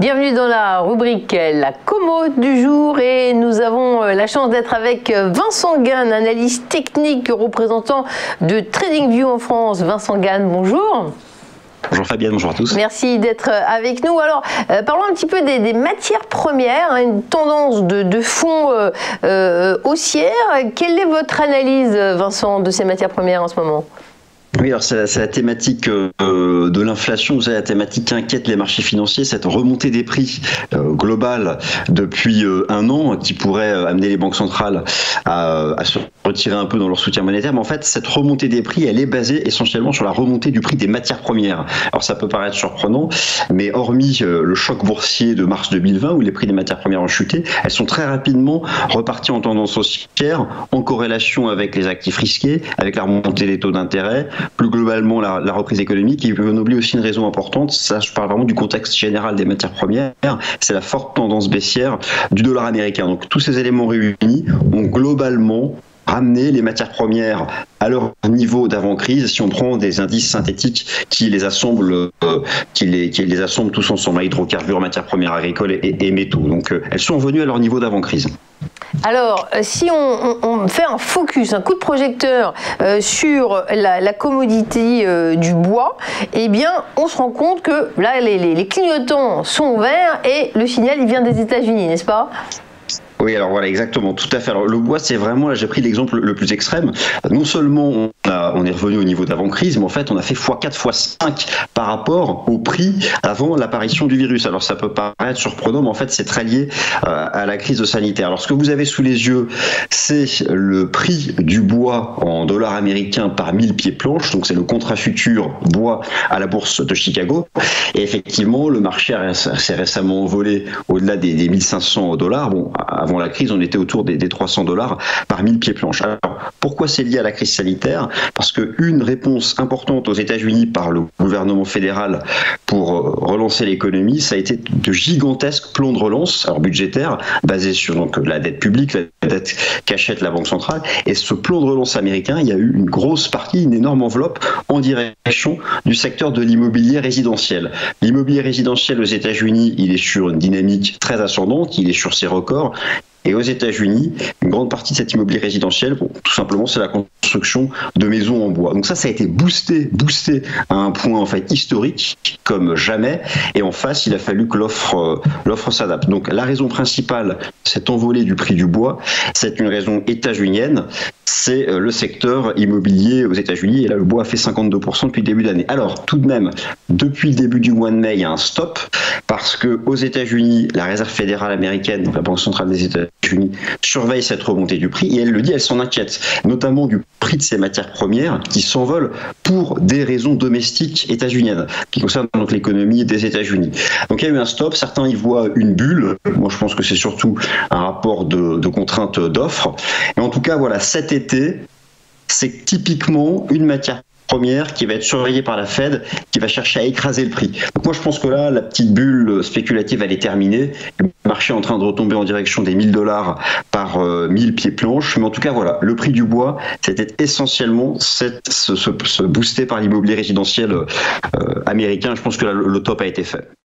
Bienvenue dans la rubrique La Commo du jour et nous avons la chance d'être avec Vincent Gane, analyste technique représentant de TradingView en France. Vincent Gane, bonjour. Bonjour Fabienne, bonjour à tous. Merci d'être avec nous. Alors, parlons un petit peu des matières premières, hein, une tendance de fond haussière. Quelle est votre analyse, Vincent, de ces matières premières en ce moment ? Oui, alors c'est la thématique de l'inflation, c'est la thématique qui inquiète les marchés financiers, cette remontée des prix globale depuis un an qui pourrait amener les banques centrales à se retirer un peu dans leur soutien monétaire. Mais en fait, cette remontée des prix, elle est basée essentiellement sur la remontée du prix des matières premières. Alors ça peut paraître surprenant, mais hormis le choc boursier de mars 2020 où les prix des matières premières ont chuté, elles sont très rapidement reparties en tendance haussière, en corrélation avec les actifs risqués, avec la remontée des taux d'intérêt, plus globalement la reprise économique. Et on oublie aussi une raison importante, ça je parle vraiment du contexte général des matières premières, c'est la forte tendance baissière du dollar américain. Donc tous ces éléments réunis ont globalement ramené les matières premières à leur niveau d'avant-crise si on prend des indices synthétiques qui les assemblent, qui les assemblent tous ensemble, hydrocarbures, matières premières agricoles et métaux. Donc elles sont revenues à leur niveau d'avant-crise. Alors, si on fait un focus, un coup de projecteur sur la commodité du bois, eh bien, on se rend compte que là, les clignotants sont verts et le signal, il vient des États-Unis, n'est-ce pas ? Oui, alors voilà, exactement, tout à fait. Alors le bois, c'est vraiment, là j'ai pris l'exemple le plus extrême. Non seulement on est revenu au niveau d'avant-crise, mais en fait on a fait x4, x5 par rapport au prix avant l'apparition du virus. Alors ça peut paraître surprenant, mais en fait c'est très lié à la crise sanitaire. Alors ce que vous avez sous les yeux, c'est le prix du bois en dollars américains par 1000 pieds planches, donc c'est le contrat futur bois à la bourse de Chicago. Et effectivement, le marché s'est récemment envolé au-delà des 1500 $. Bon, avant la crise, on était autour des 300 $ par 1000 pieds planches. Alors, pourquoi c'est lié à la crise sanitaire ? Parce qu'une réponse importante aux États-Unis par le gouvernement fédéral pour relancer l'économie, ça a été de gigantesques plans de relance, alors budgétaires, basés sur donc, la dette publique, la dette qu'achète la Banque centrale. Et ce plan de relance américain, il y a eu une grosse partie, une énorme enveloppe en direction du secteur de l'immobilier résidentiel. L'immobilier résidentiel aux États-Unis, il est sur une dynamique très ascendante, il est sur ses records. Et aux États-Unis, une grande partie de cet immobilier résidentiel, bon, tout simplement, c'est la construction de maisons en bois. Donc ça a été boosté à un point en fait historique comme jamais. Et en face, il a fallu que l'offre s'adapte. Donc la raison principale, cette envolée du prix du bois, c'est une raison états-unienne. C'est le secteur immobilier aux États-Unis. Et là, le bois a fait 52% depuis le début d'année. Alors, tout de même, depuis le début du mois de mai, il y a un stop parce que aux États-Unis, la Réserve fédérale américaine, donc la Banque centrale des États-Unis, surveille cette remontée du prix et elle le dit, elle s'en inquiète, notamment du prix de ces matières premières qui s'envolent pour des raisons domestiques états-uniennes, qui concernent donc l'économie des États-Unis. Donc il y a eu un stop, certains y voient une bulle, moi je pense que c'est surtout un rapport de contrainte d'offres, mais en tout cas voilà, cet été, c'est typiquement une matière première qui va être surveillée par la Fed, qui va chercher à écraser le prix. Donc moi je pense que là, la petite bulle spéculative, elle est terminée. Le marché est en train de retomber en direction des 1000 $ par 1000 pieds planches. Mais en tout cas, voilà, le prix du bois, c'était essentiellement se booster par l'immobilier résidentiel américain. Je pense que là, le top a été fait.